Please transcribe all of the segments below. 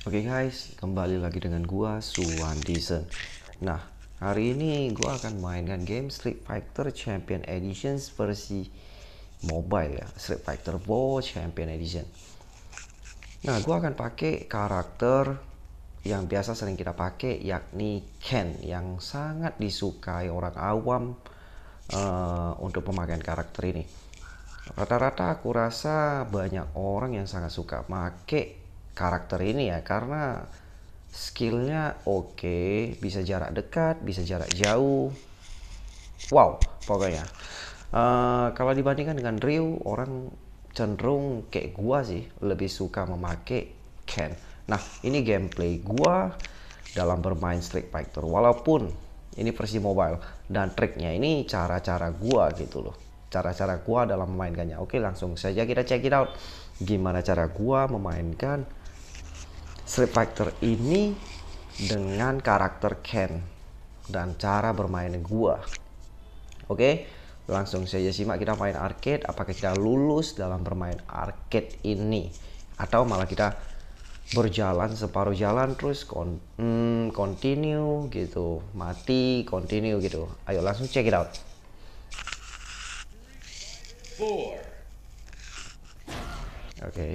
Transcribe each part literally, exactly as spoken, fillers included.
Oke guys, kembali lagi dengan gua Suwan Disen. Nah, hari ini gua akan mainkan game Street Fighter Champion Edition versi mobile ya, Street Fighter Evo Champion Edition. Nah, gua akan pakai karakter yang biasa sering kita pakai, yakni Ken, yang sangat disukai orang awam uh, untuk pemakaian karakter ini. Rata-rata aku rasa banyak orang yang sangat suka pakai karakter ini ya, karena skillnya oke, bisa jarak dekat, bisa jarak jauh. Wow, pokoknya uh, kalau dibandingkan dengan Ryu, orang cenderung kayak gua sih lebih suka memakai Ken. Nah, ini gameplay gua dalam bermain Street Fighter, walaupun ini versi mobile, dan triknya ini cara-cara gua gitu loh, cara-cara gua dalam memainkannya. Oke, langsung saja kita check it out gimana cara gua memainkan Street Fighter ini dengan karakter Ken dan cara bermain gua. Oke, langsung saja simak kita main arcade. Apakah kita lulus dalam bermain arcade ini, atau malah kita berjalan separuh jalan terus kon hmm, continue gitu, mati continue gitu. Ayo langsung check it out. Four. Oke. Okay.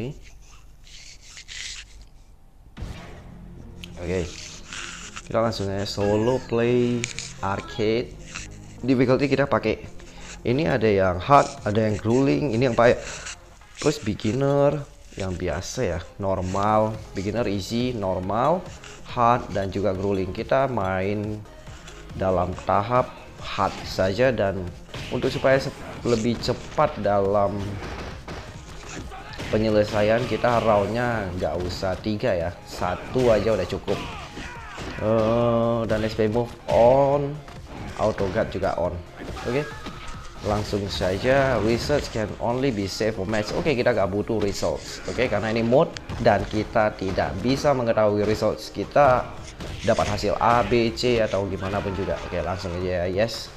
Oke. Okay. Kita langsung aja solo play arcade. Difficulty kita pakai ini, ada yang hard, ada yang grueling, ini yang pakai. Terus beginner, yang biasa ya, normal, beginner, easy, normal, hard, dan juga grueling. Kita main dalam tahap hard saja, dan untuk supaya lebih cepat dalam penyelesaian kita, roundnya nggak usah tiga ya, satu aja udah cukup. Uh, dan let's play move on, auto guard juga on. Oke, okay. Langsung saja, research can only be saved for match. Oke, okay, kita gak butuh results, oke, okay, karena ini mode dan kita tidak bisa mengetahui results kita dapat hasil A, B, C atau gimana pun juga. Oke, okay, langsung aja yes.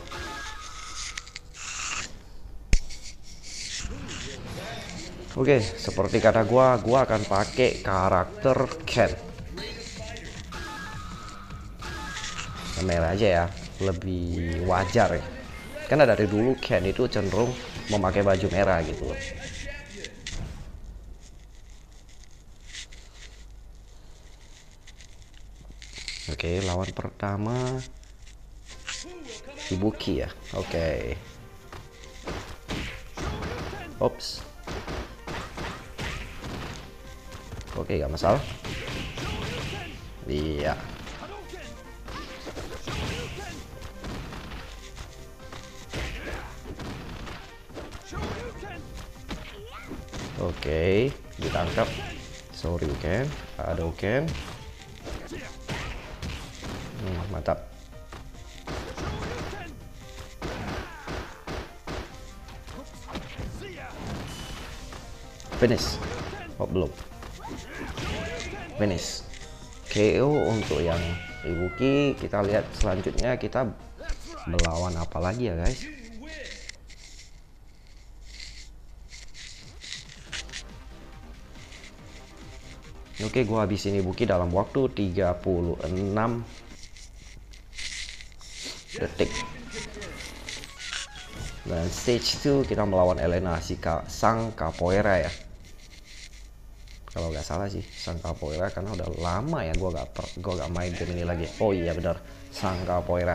Oke, okay, seperti kata gua, gua akan pakai karakter Ken. Merah aja ya, lebih wajar ya, karena dari dulu Ken itu cenderung memakai baju merah gitu loh. Oke, lawan pertama Ibuki ya. Oke. Ops. Oke, gak masalah. Iya. Oke, ditangkap. Sorry Ken, ada Ken. Hmm, mantap. Finish. Oh, belum. Finish. K O untuk yang Ibuki. Kita lihat selanjutnya kita melawan apa lagi ya guys. Oke, gua habisin Ibuki dalam waktu tiga puluh enam detik. Dan stage two kita melawan Elena, si Ka, sang capoeira ya. Kalau nggak salah sih sang capoeira, karena udah lama ya gua gak per, gua gak main game ini lagi. Oh iya benar, sang capoeira.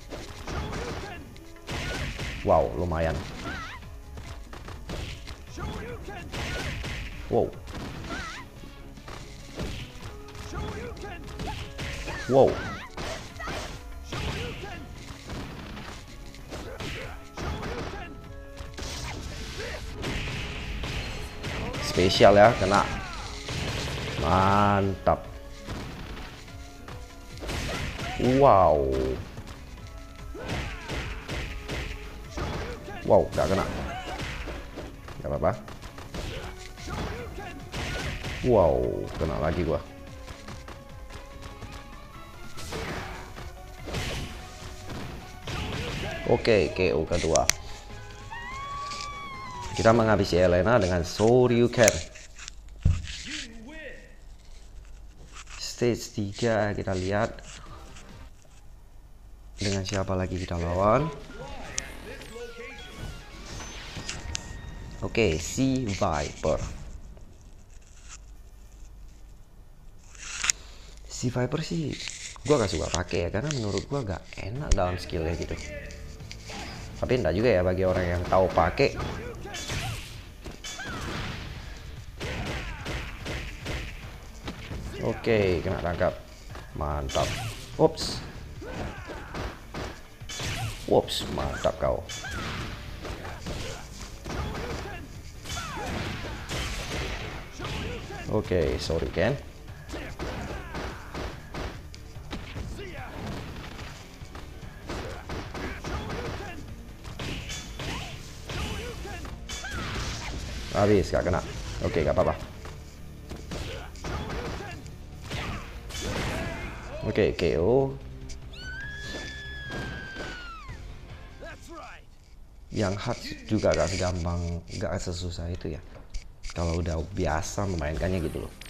Wow, lumayan. Wow. Wow. Spesial ya, kena. Mantap. Wow. Wow, gak kena. Gak apa-apa. Wow, kena lagi gua. Oke, K O kedua. Kita menghabisi Elena dengan Shoryuken. stage tiga kita lihat dengan siapa lagi kita lawan. Oke, okay, si Viper. Si Viper sih gua gak suka pakai ya, karena menurut gua gak enak dalam skillnya gitu. Tapi enggak juga ya bagi orang yang tahu pakai. Oke, kena tangkap. Mantap. Ups. Ups, mantap kau. Oke, sorry Ken. Habis, gak kena. Oke, gak apa-apa. Oke, K O. Yang hard juga gak segampang, gak sesusah itu ya. Kalau udah biasa memainkannya gitu loh.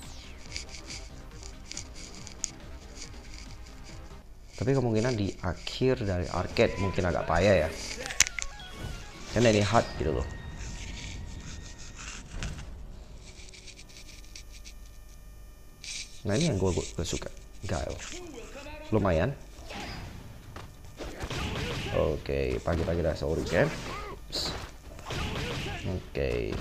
Tapi kemungkinan di akhir dari arcade mungkin agak payah ya. Karena ini hard gitu loh. Nah ini yang gue, gue suka. Gael lumayan. Oke, pagi-pagi dah sorry kan. Oke.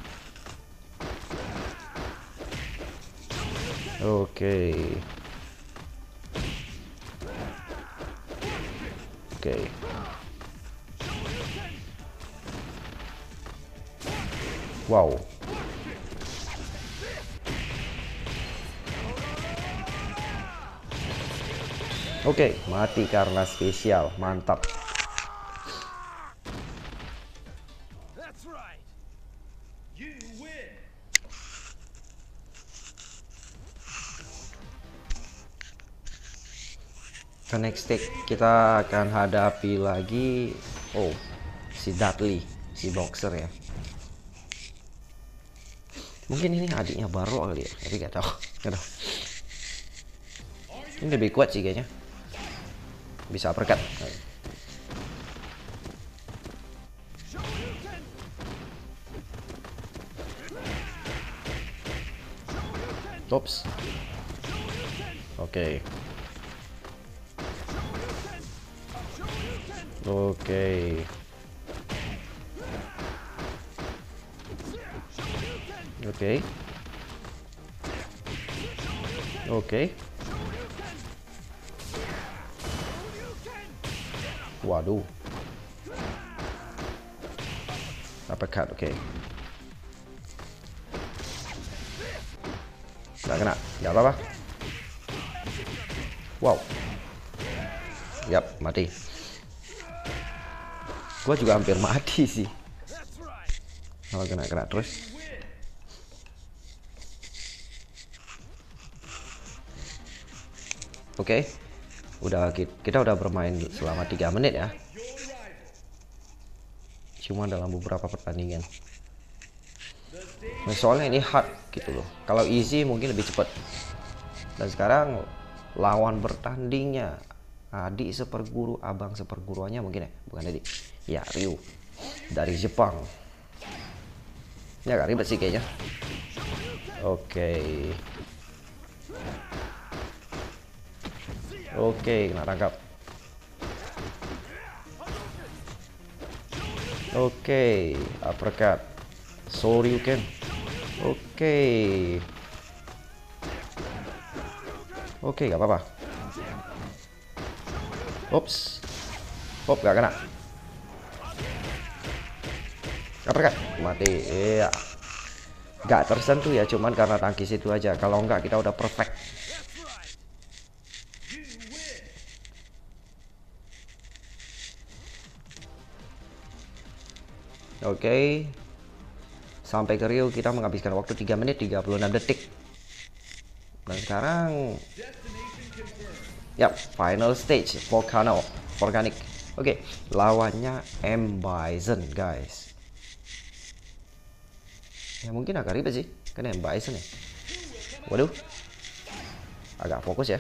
Oke. Oke. Wow. Oke, mati karena spesial. Mantap. Ke next stage kita akan hadapi lagi, oh, si Dudley, si boxer ya. Mungkin ini adiknya Barrow kali ya, tapi gak tahu. Gak tahu. Ini lebih kuat sih kayaknya. Bisa uppercut. Tops. Oke. Oke. Oke. Oke. Waduh. Uppercut, oke. Okay. Nggak kena, nggak apa-apa. Wow. Yap, mati. Gua juga hampir mati sih. Oh, kena kena terus. Oke. Okay. Udah kita udah bermain selama tiga menit ya. Cuma dalam beberapa pertandingan. Nah, soalnya ini hard gitu loh. Kalau easy mungkin lebih cepat. Dan sekarang lawan bertandingnya adik seperguru, abang seperguruannya mungkin ya, bukan adik. Ya, Ryu dari Jepang. Ya agak ribet sih kayaknya. Oke. Okay. Oke, okay, kena tangkap. Oke, okay, uppercut. Sorry you can. Oke. Okay. Oke, okay, gak apa-apa. Ops. Hop, gak kena. Uppercut. Mati. Iya. Gak tersentuh ya, cuman karena tangkis itu aja. Kalau enggak kita udah perfect. Oke. Okay. Sampai ke Rio kita menghabiskan waktu tiga menit tiga puluh enam detik. Dan sekarang ya, final stage Volcano, Organic. Oke, okay. Lawannya M Bison, guys. Ya mungkin agak ribet sih, karena M Bison ya. Waduh. agak fokus ya.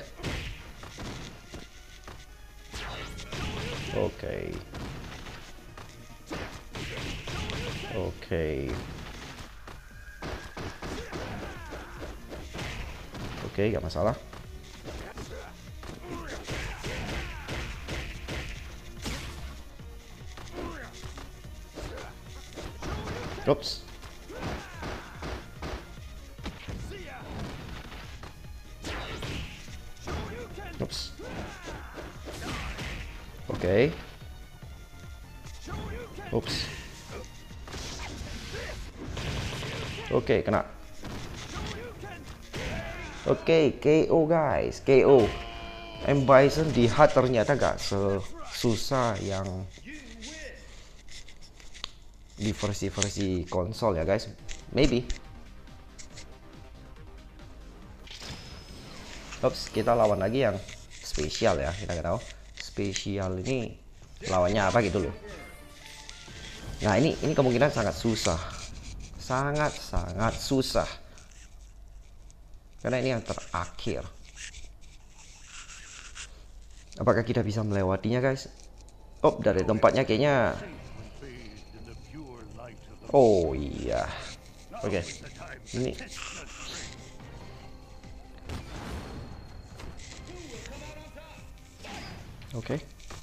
Oke. Okay. Oke. Okay. Oke, okay, gak masalah. Oops. Oops. Oke. Okay. Oops. Oke, okay, kena. Oke, okay, K O guys, K O. M. Bison di H U D ternyata gak sesusah yang di versi-versi konsol ya guys. Maybe. Ups, kita lawan lagi yang spesial ya. Kita nggak tahu spesial ini lawannya apa gitu loh. Nah ini ini kemungkinan sangat susah, sangat sangat susah. Karena ini yang terakhir. Apakah kita bisa melewatinya guys? Oh, dari tempatnya kayaknya. Oh iya. Oke. Okay. Ini. Oke. Okay.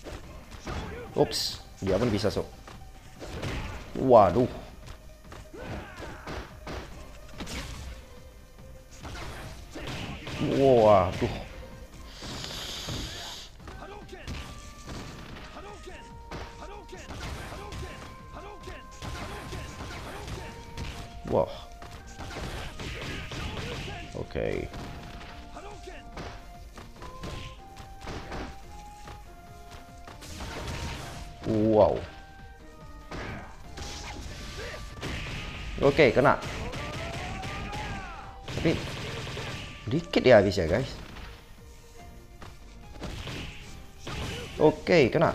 Ups, dia pun bisa sok. Waduh. Waduh. Wah. Oke. Okay. Wow. Oke, okay, kena. Tapi dikit ya habis ya guys. Oke, okay, kena.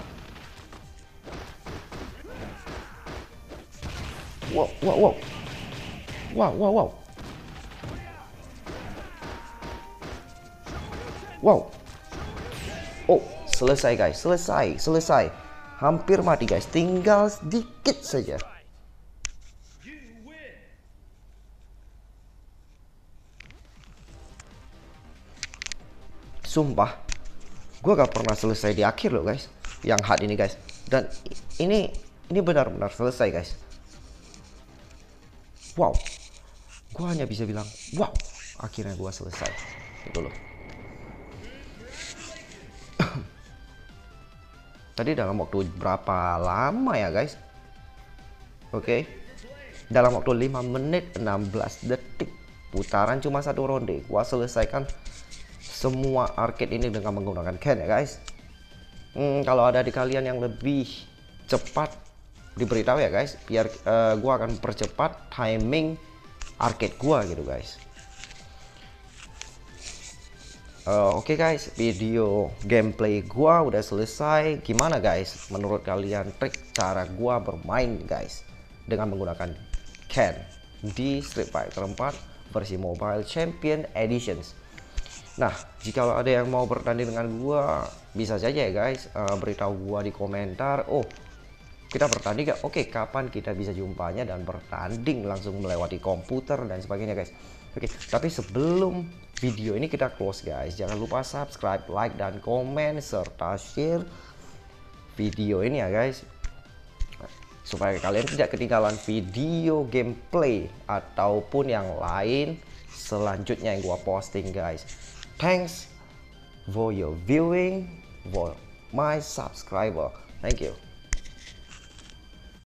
Wow, wow, wow. Wow, wow, wow. Wow. Oh, selesai guys, selesai, selesai. Hampir mati guys, tinggal sedikit saja. Sumpah, gue gak pernah selesai di akhir loh guys, yang H U D ini guys. Dan ini ini benar-benar selesai guys. Wow, gue hanya bisa bilang wow, akhirnya gue selesai gitu loh. Tadi dalam waktu berapa lama ya guys? Oke, okay. Dalam waktu lima menit enam belas detik, putaran cuma satu ronde, gua selesaikan semua arcade ini dengan menggunakan Ken ya guys. Hmm, kalau ada di kalian yang lebih cepat, diberitahu ya guys, biar uh, gua akan percepat timing arcade gua gitu guys. Uh, Oke okay guys, video gameplay gua udah selesai. Gimana guys menurut kalian trik cara gua bermain guys dengan menggunakan Ken di Street Fighter empat versi Mobile Champion Editions? Nah, jika ada yang mau bertanding dengan gua, bisa saja ya guys, uh, beritahu gua di komentar. Oh, kita bertanding gak? Oke, okay, kapan kita bisa jumpanya dan bertanding langsung melewati komputer dan sebagainya guys. Oke, okay, tapi sebelum video ini kita close guys, jangan lupa subscribe, like, dan komen serta share video ini ya guys, supaya kalian tidak ketinggalan video gameplay ataupun yang lain selanjutnya yang gua posting guys. Thanks for your viewing, for my subscriber. Thank you.